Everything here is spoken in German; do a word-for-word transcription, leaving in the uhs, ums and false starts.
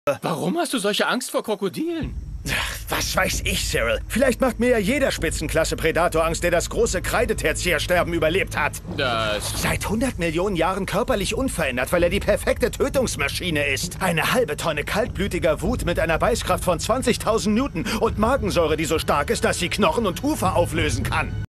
Warum hast du solche Angst vor Krokodilen? Ach, was weiß ich, Cyril. Vielleicht macht mir ja jeder Spitzenklasse-Predator Angst, der das große Kreideterziersterben überlebt hat. Das... Seit hundert Millionen Jahren körperlich unverändert, weil er die perfekte Tötungsmaschine ist. Eine halbe Tonne kaltblütiger Wut mit einer Beißkraft von zwanzigtausend Newton und Magensäure, die so stark ist, dass sie Knochen und Hufe auflösen kann.